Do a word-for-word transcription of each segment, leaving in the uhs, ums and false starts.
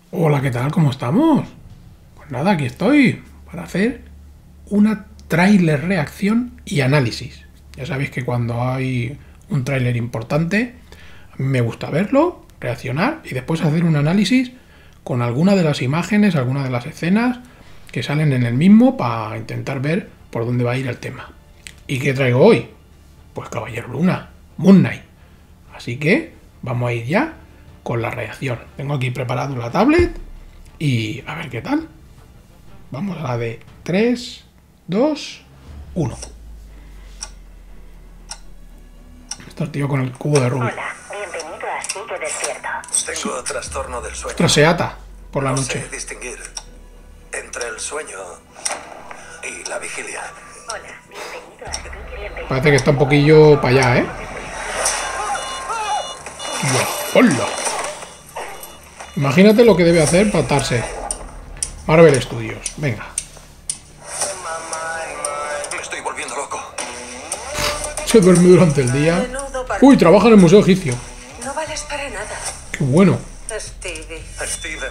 Hola, ¿qué tal? ¿Cómo estamos? Pues nada, aquí estoy para hacer una tráiler reacción y análisis. Ya sabéis que cuando hay un tráiler importante, a mí me gusta verlo, reaccionar y después hacer un análisis con alguna de las imágenes, alguna de las escenas que salen en el mismo para intentar ver por dónde va a ir el tema. ¿Y qué traigo hoy? Pues Caballero Luna, Moon Knight. Así que vamos a ir ya con la reacción. Tengo aquí preparado la tablet y a ver qué tal. Vamos a la de tres, dos, uno. Está el tío con el cubo de Rubik. Hola, bienvenido a Sigue Despierto. Tengo trastorno del sueño. Ostras, se ata por la no noche. sé distinguir entre el sueño y la vigilia. Hola, bienvenido a Sigue Despierto. Parece que está un poquillo para allá, ¿eh? ¡Hola! Imagínate lo que debe hacer para atarse. Marvel Studios, venga. Me estoy volviendo loco. Se duerme durante el día. Uy, trabaja en el Museo Egipcio. No vales para nada, Qué bueno. Stevie. Steven,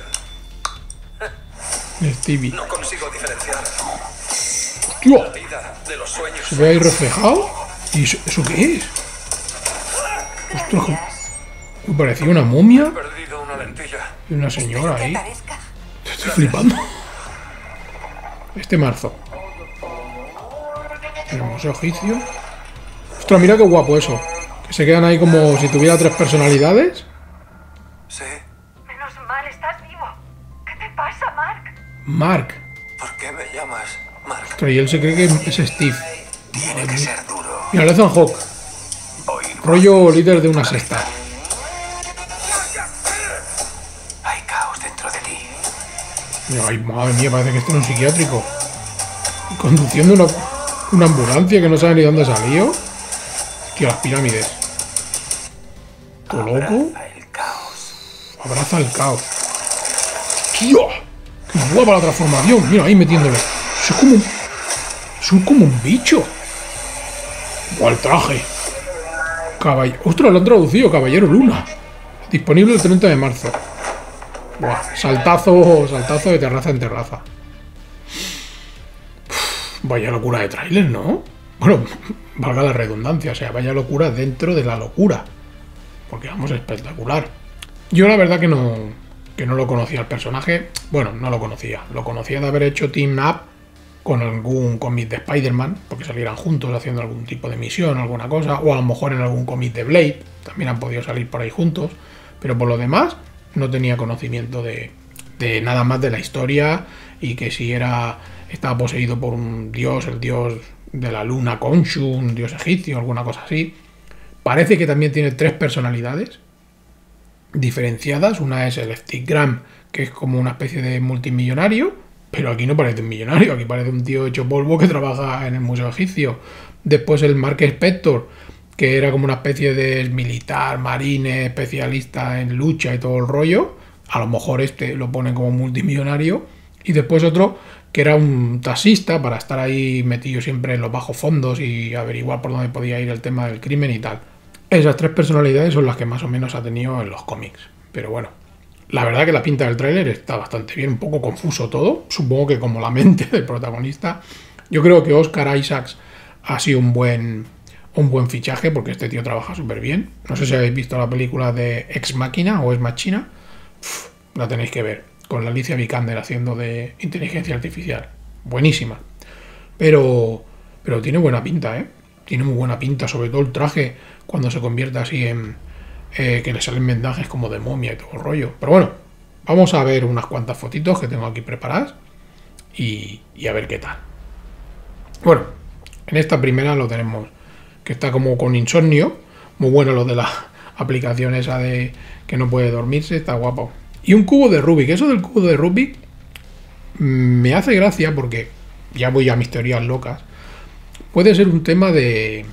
Stevie. no consigo diferenciar ¡Tío! la vida de los sueños. ¿Se ve ahí reflejado? ¿Y eso, eso qué es? Ostras, me parecía una He momia perdido una lentilla. y una señora ahí. Parezca. Estoy flipando. Este marzo. El Museo Egipcio. Ostras, mira qué guapo eso. Que se quedan ahí como si tuviera tres personalidades. Sí, Menos mal, estás vivo. ¿Qué te pasa, Mark? Mark. ¿por qué me llamas Mark? Ostras, y él se cree que es Steve. Tiene que ser duro. Mira, Ethan Hawke. Oír. Rollo líder de una secta. Hay caos dentro de ti. Mira, ay, madre mía, parece que está en un psiquiátrico. Y conduciendo una, una ambulancia que no sabe ni dónde ha salido. Tío, las pirámides. ¿Todo loco? Abraza el caos. Abraza el caos. ¡Tío! ¡Qué guapa la transformación! Mira, ahí metiéndole. Eso es como un... Eso es como un bicho. ¡Guau, traje! Caballero... ¡Ostras, lo han traducido! Caballero Luna. Disponible el treinta de marzo. Buah, saltazo, saltazo de terraza en terraza. Uf, vaya locura de tráiler, ¿no? Bueno, valga la redundancia, o sea, vaya locura dentro de la locura. Porque vamos, espectacular. Yo la verdad que no, que no lo conocía el personaje. Bueno, no lo conocía. Lo conocía de haber hecho Team Up con algún cómic de Spider-Man, porque salieran juntos haciendo algún tipo de misión o alguna cosa, o a lo mejor en algún cómic de Blade, también han podido salir por ahí juntos, pero por lo demás no tenía conocimiento de, de nada más de la historia y que si era estaba poseído por un dios, el dios de la luna Khonshu, un dios egipcio, alguna cosa así. Parece que también tiene tres personalidades diferenciadas. Una es el Steve Graham, que es como una especie de multimillonario, pero aquí no parece un millonario, aquí parece un tío hecho polvo que trabaja en el Museo Egipcio. Después el Mark Spector, que era como una especie de militar, marine, especialista en lucha y todo el rollo. A lo mejor este lo pone como multimillonario. Y después otro que era un taxista para estar ahí metido siempre en los bajos fondos y averiguar por dónde podía ir el tema del crimen y tal. Esas tres personalidades son las que más o menos ha tenido en los cómics. Pero bueno, la verdad que la pinta del tráiler está bastante bien, un poco confuso todo. Supongo que como la mente del protagonista. Yo creo que Oscar Isaacs ha sido un buen, un buen fichaje porque este tío trabaja súper bien. No sé si habéis visto la película de Ex Machina o Ex Machina. Uf, la tenéis que ver. Con la Alicia Vikander haciendo de inteligencia artificial. Buenísima. Pero, pero tiene buena pinta, ¿eh? Tiene muy buena pinta, sobre todo el traje cuando se convierte así en... Eh, que le salen vendajes como de momia y todo el rollo. Pero bueno, vamos a ver unas cuantas fotitos que tengo aquí preparadas y, y a ver qué tal. Bueno, en esta primera lo tenemos que está como con insomnio. Muy bueno lo de la aplicación esa de que no puede dormirse, está guapo. Y un cubo de Rubik. Eso del cubo de Rubik me hace gracia porque ya voy a mis teorías locas. Puede ser un tema de,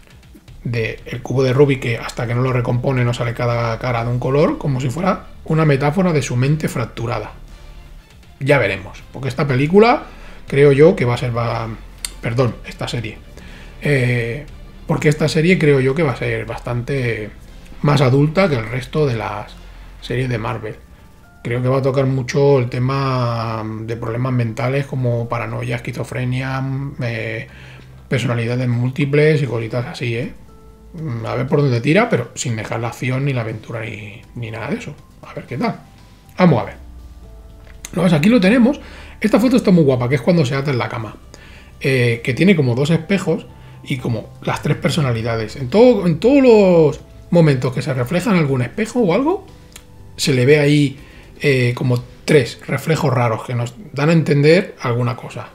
de el cubo de Rubik que hasta que no lo recompone no sale cada cara de un color, como si fuera una metáfora de su mente fracturada. Ya veremos, porque esta película creo yo que va a ser... Va, perdón, esta serie. Eh, porque esta serie creo yo que va a ser bastante más adulta que el resto de las series de Marvel. creo que va a tocar mucho el tema de problemas mentales como paranoia, esquizofrenia, eh, personalidades múltiples y cositas así, ¿eh? A ver por dónde tira, pero sin dejar la acción ni la aventura ni, ni nada de eso. A ver qué tal. Vamos a ver. ¿Lo ves? Aquí lo tenemos. Esta foto está muy guapa, que es cuando se ata en la cama. Eh, que tiene como dos espejos y como las tres personalidades. En, todo, en todos los momentos que se refleja en algún espejo o algo, se le ve ahí eh, como tres reflejos raros que nos dan a entender alguna cosa.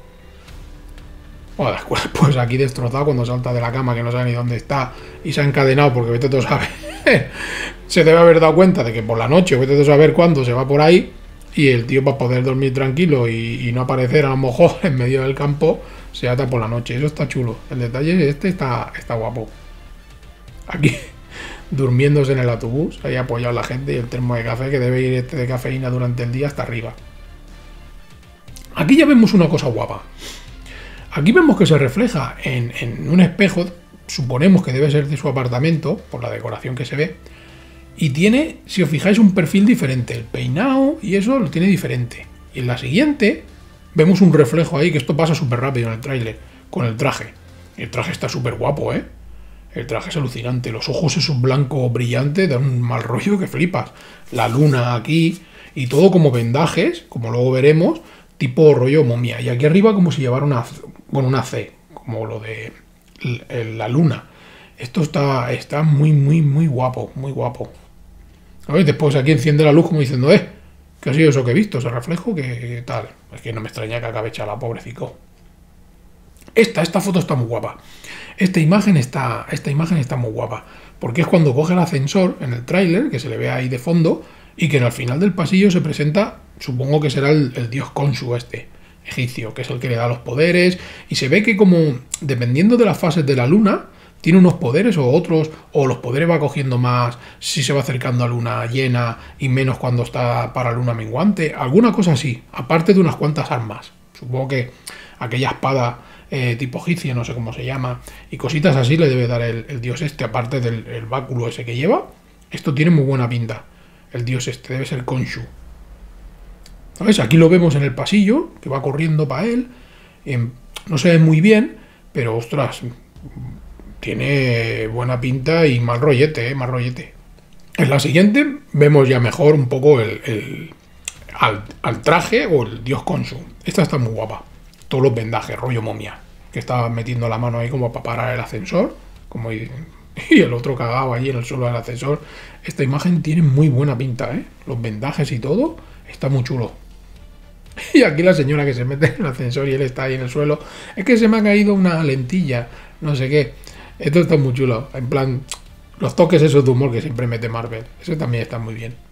Joder, pues aquí destrozado cuando salta de la cama, que no sabe ni dónde está, y se ha encadenado porque vete todo a saber. Se debe haber dado cuenta de que por la noche, vete todo a saber cuándo, se va por ahí, y el tío, para poder dormir tranquilo y, y no aparecer a lo mejor en medio del campo, se ata por la noche. Eso está chulo. El detalle este está, está guapo. Aquí, durmiéndose en el autobús, ahí apoyado la gente, y el termo de café, que debe ir este de cafeína durante el día hasta arriba. Aquí ya vemos una cosa guapa. Aquí vemos que se refleja en, en un espejo, suponemos que debe ser de su apartamento, por la decoración que se ve, y tiene, si os fijáis, un perfil diferente. El peinado y eso lo tiene diferente. Y en la siguiente vemos un reflejo ahí, que esto pasa súper rápido en el tráiler, con el traje. El traje está súper guapo, ¿eh? El traje es alucinante. Los ojos esos blancos brillantes dan un mal rollo que flipas. La luna aquí y todo como vendajes, como luego veremos, tipo rollo momia. Y aquí arriba como si llevara una, bueno, una C, como lo de la luna. Esto está, está muy, muy, muy guapo, muy guapo. A ver, después aquí enciende la luz como diciendo, eh, ¿qué ha sido eso que he visto? Ese reflejo, ¿qué tal? Es que no me extraña que acabe hecha la pobrecito. Esta, esta foto está muy guapa. Esta imagen está, esta imagen está muy guapa. Porque es cuando coge el ascensor en el tráiler, que se le ve ahí de fondo, y que al final del pasillo se presenta, supongo que será el, el dios Khonshu este, egipcio, que es el que le da los poderes, y se ve que como, dependiendo de las fases de la luna, tiene unos poderes o otros, o los poderes va cogiendo más si se va acercando a luna llena y menos cuando está para luna menguante, alguna cosa así, aparte de unas cuantas armas. Supongo que aquella espada eh, tipo egipcia, no sé cómo se llama, y cositas así le debe dar el, el dios este, aparte del el báculo ese que lleva. Esto tiene muy buena pinta. El dios este debe ser Khonshu. ¿Sabes? Aquí lo vemos en el pasillo, que va corriendo para él. Eh, no se ve muy bien, pero ostras, tiene buena pinta y mal rollete, ¿eh? Mal rollete. En la siguiente vemos ya mejor un poco el, el al, al traje o el dios Khonshu. Esta está muy guapa. Todos los vendajes, rollo momia. Que estaba metiendo la mano ahí como para parar el ascensor. Como y, y el otro cagado ahí en el suelo del ascensor. Esta imagen tiene muy buena pinta, ¿eh? Los vendajes y todo. Está muy chulo. Y aquí la señora que se mete en el ascensor y él está ahí en el suelo. Es que se me ha caído una lentilla. No sé qué. Esto está muy chulo. En plan, los toques esos de humor que siempre mete Marvel. Eso también está muy bien.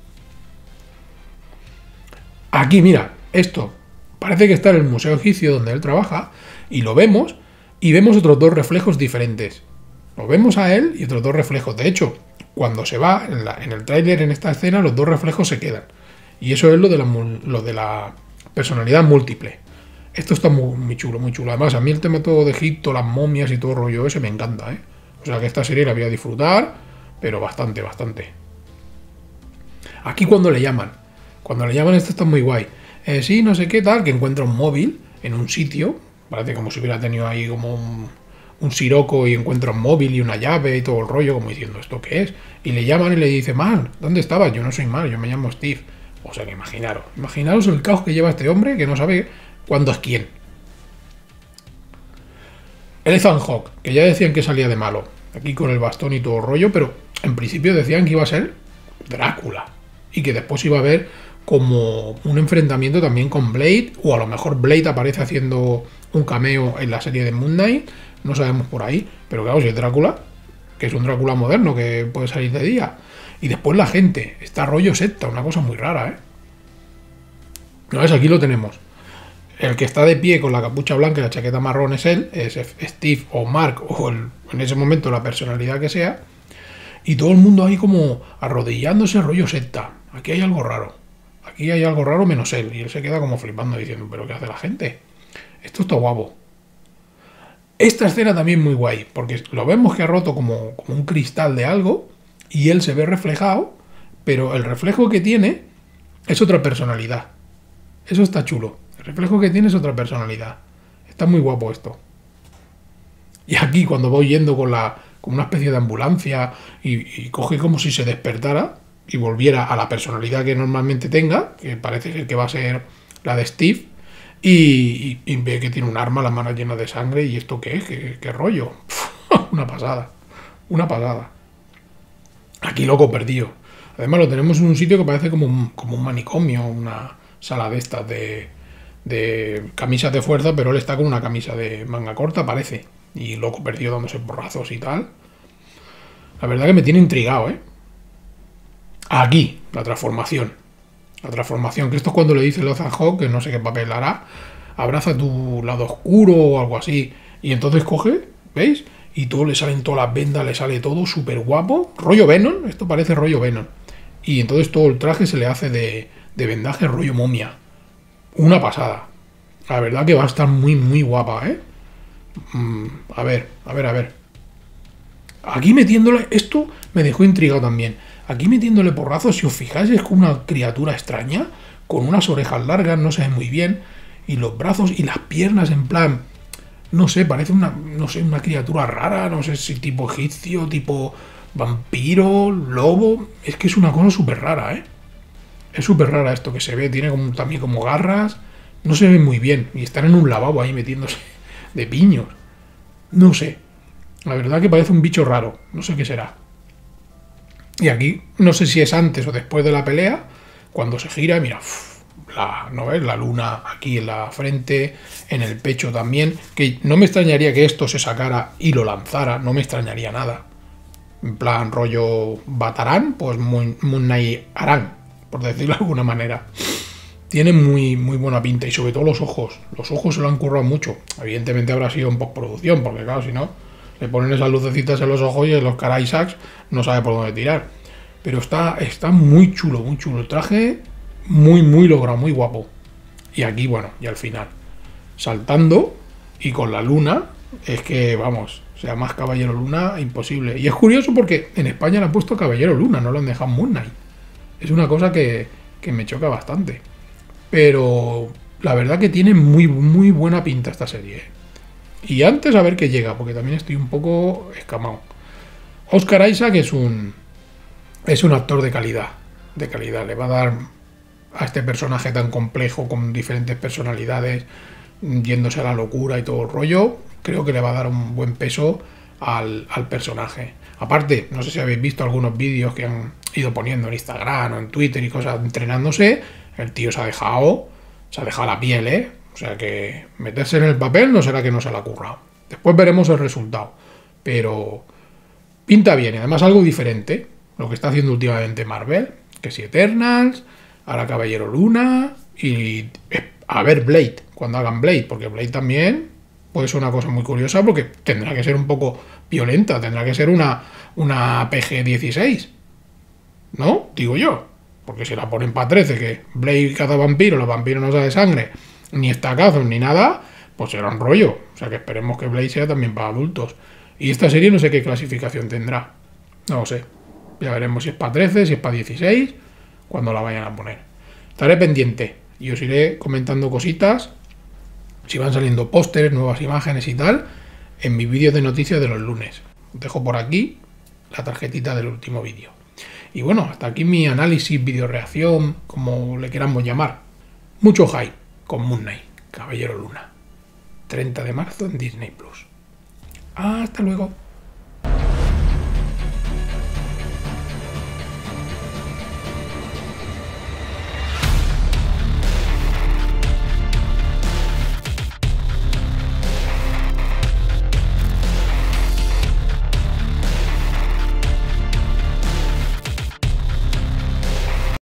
Aquí, mira, esto. Parece que está en el Museo Egipcio donde él trabaja. Y lo vemos. Y vemos otros dos reflejos diferentes. Lo vemos a él y otros dos reflejos. De hecho, cuando se va, en, la, en el tráiler, en esta escena, los dos reflejos se quedan. Y eso es lo de la, lo de la personalidad múltiple. Esto está muy, muy chulo, muy chulo. Además, a mí el tema todo de Egipto, las momias y todo el rollo ese me encanta, ¿eh? O sea que esta serie la voy a disfrutar, pero bastante, bastante. Aquí cuando le llaman. Cuando le llaman esto está muy guay. Eh, sí, no sé qué tal, que encuentra un móvil en un sitio. Parece como si hubiera tenido ahí como un, un siroco y encuentra un móvil y una llave y todo el rollo, como diciendo, ¿esto qué es? Y le llaman y le dice, Mar, ¿dónde estabas? Yo no soy Mar, yo me llamo Steve. O sea que imaginaros. Imaginaros el caos que lleva este hombre que no sabe cuándo es quién. El Ethan Hawke, que ya decían que salía de malo. Aquí con el bastón y todo el rollo, pero en principio decían que iba a ser Drácula. Y que después iba a haber como un enfrentamiento también con Blade. O a lo mejor Blade aparece haciendo un cameo en la serie de Moon Knight. No sabemos por ahí. Pero claro, si es Drácula, que es un Drácula moderno que puede salir de día. Y después la gente, está rollo secta, una cosa muy rara, ¿eh? ¿No ves? Aquí lo tenemos. El que está de pie con la capucha blanca y la chaqueta marrón es él, es Steve o Mark, o el, en ese momento la personalidad que sea. Y todo el mundo ahí como arrodillándose, rollo secta. Aquí hay algo raro. Aquí hay algo raro menos él. Y él se queda como flipando diciendo, ¿pero qué hace la gente? Esto está guapo. Esta escena también muy guay, porque lo vemos que ha roto como, como un cristal de algo. Y él se ve reflejado, pero el reflejo que tiene Es otra personalidad. Eso está chulo. El reflejo que tiene es otra personalidad. Está muy guapo esto. Y aquí cuando voy yendo con la con una especie de ambulancia y, y coge como si se despertara y volviera a la personalidad que normalmente tenga, que parece ser que va a ser la de Steve, y, y, y ve que tiene un arma, las manos llenas de sangre, y esto qué es, qué, qué rollo. Una pasada, una pasada. Aquí loco perdido. Además lo tenemos en un sitio que parece como un, como un manicomio, una sala de estas de, de camisas de fuerza, pero él está con una camisa de manga corta, parece. Y loco perdido dándose porrazos y tal. La verdad que me tiene intrigado, ¿eh? Aquí, la transformación. La transformación, que esto es cuando le dice Ethan Hawke, que no sé qué papel hará, abraza tu lado oscuro o algo así. Y entonces coge, ¿veis? Y todo le salen todas las vendas, le sale todo súper guapo. Rollo Venom, esto parece rollo Venom. Y entonces todo el traje se le hace de, de vendaje rollo momia. Una pasada. La verdad que va a estar muy, muy guapa, ¿eh? Mm, a ver, a ver, a ver. Aquí metiéndole... Esto me dejó intrigado también. Aquí metiéndole porrazos, si os fijáis, es como una criatura extraña, con unas orejas largas, no se ve muy bien, y los brazos y las piernas en plan... No sé, parece una, no sé, una criatura rara, no sé si tipo egipcio, tipo vampiro, lobo... Es que es una cosa súper rara, ¿eh? Es súper rara esto que se ve, tiene como, también como garras, no se ve muy bien, y están en un lavabo ahí metiéndose de piños. No sé, la verdad que parece un bicho raro, no sé qué será. Y aquí, no sé si es antes o después de la pelea, cuando se gira, mira, uff, la, ¿no ves? La luna aquí en la frente, en el pecho también, que no me extrañaría que esto se sacara y lo lanzara, no me extrañaría nada. En plan rollo Batarán, pues Moon Knight Aran, por decirlo de alguna manera. Tiene muy, muy buena pinta, y sobre todo los ojos. Los ojos se lo han currado mucho. Evidentemente habrá sido en postproducción, porque claro, si no, le ponen esas lucecitas en los ojos y el Oscar Isaacs no sabe por dónde tirar. Pero está, está muy chulo, muy chulo. El traje muy, muy logrado, muy guapo. Y aquí, bueno, y al final, saltando y con la luna, es que, vamos, o sea, más Caballero Luna, imposible. Y es curioso porque en España le han puesto Caballero Luna, no lo han dejado Moon Knight. Es una cosa que, que me choca bastante. Pero la verdad que tiene muy, muy buena pinta esta serie. Y antes a ver qué llega, porque también estoy un poco escamado. Oscar Isaac es un es un actor de calidad, de calidad. Le va a dar a este personaje tan complejo, con diferentes personalidades, yéndose a la locura y todo el rollo, creo que le va a dar un buen peso al, al personaje. Aparte, no sé si habéis visto algunos vídeos que han ido poniendo en Instagram o en Twitter y cosas, entrenándose. El tío se ha dejado, se ha dejado la piel, ¿eh? O sea que meterse en el papel no será que no se la ha currado. Después veremos el resultado. Pero pinta bien, y además algo diferente. Lo que está haciendo últimamente Marvel, que si Eternals, ahora Caballero Luna, y a ver Blade, cuando hagan Blade, porque Blade también puede ser una cosa muy curiosa, porque tendrá que ser un poco violenta, tendrá que ser una, una P G dieciséis, ¿no? Digo yo. Porque si la ponen para trece, que Blade caza vampiros, los vampiros no saben sangre, ni estacazos, ni nada, pues será un rollo. O sea que esperemos que Blade sea también para adultos. Y esta serie no sé qué clasificación tendrá. No lo sé. Ya veremos si es para trece, si es para dieciséis, cuando la vayan a poner. Estaré pendiente y os iré comentando cositas, si van saliendo pósteres, nuevas imágenes y tal, en mi vídeo de noticias de los lunes. Os dejo por aquí la tarjetita del último vídeo. Y bueno, hasta aquí mi análisis, video reacción, como le queramos llamar. Mucho hype con Moon Knight, Caballero Luna. treinta de marzo en Disney Plus. Hasta luego.